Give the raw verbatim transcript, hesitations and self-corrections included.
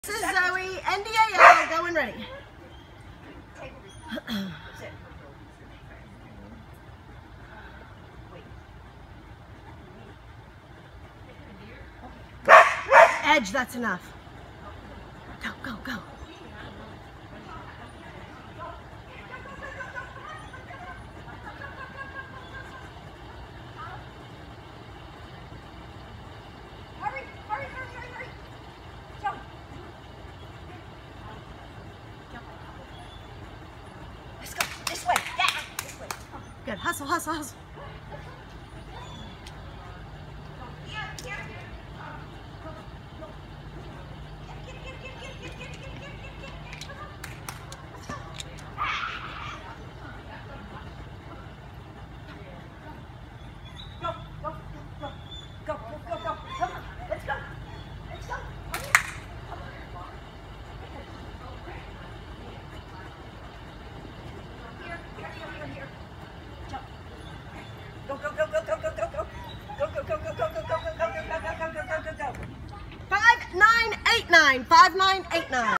This is Zoe, N D A L, go and ready. Edge, that's enough. Go, go, go. Hurry, hurry, hurry, hurry, hurry. Jump. Jump. Let's go. This way. Yeah, this way. Come. Good, hustle, hustle, hustle. Here, here. Go, go. Get, get, get, get, get, get, get, get, get, get, get. Come on. Let's go. Go, go, go, go. Go, go, go, go. Come on. Let's go. Let's go. Come here. Come on. Here, here, here, here, here. Jump. Go, go, go, go, go, go, go, go. Go, go, go, go, go, go, go, go, go, go, go, go, go, go, go, go. Five, nine, eight, nine. Five, nine, eight, nine.